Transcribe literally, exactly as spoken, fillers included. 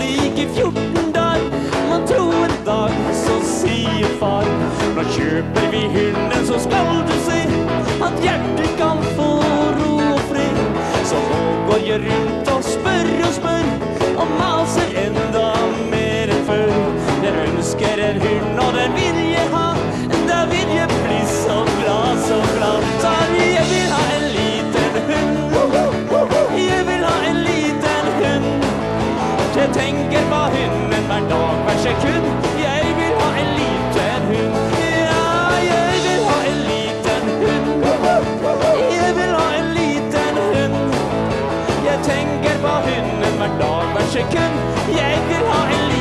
slik i fjorten dager. Man tror en dag, så sier far, nå kjøper vi hunden, så skal du se at hjertet kan få ro og fred. Så nå går jeg rundt og spør og spør, og maser enda mer enn før. Jeg ønsker en hund, og den vil jeg ha, da vil jeg bli så glad, så glad. Så jeg vil ha en liten hund, jeg vil ha en liten hund. Jeg tenker på hunden hver dag, hver sekund. Jeg vil ha en liten hund, ja, jeg vil ha en liten hund. Jeg vil ha en liten hund. Jeg tenker på hunden hver dag, hver sekund. Jeg vil ha en liten hund.